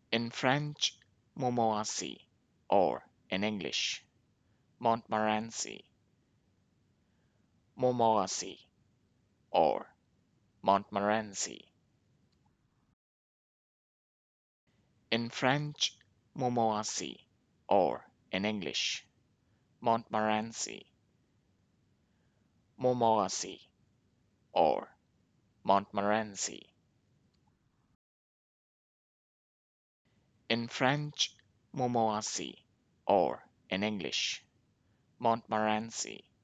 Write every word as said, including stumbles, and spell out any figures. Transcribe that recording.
In French, Montmorency, or in English, Montmorency, Montmorency, or Montmorency. In French, Montmorency, or in English, Montmorency, Montmorency, or Montmorency. In French, Montmorency, or in English, Montmorency. In French, Montmorency, or in English, Montmorency. In French, Montmorency, or in English, Montmorency. Montmorency, or Montmorency. In French, Montmorency, or in English, Montmorency.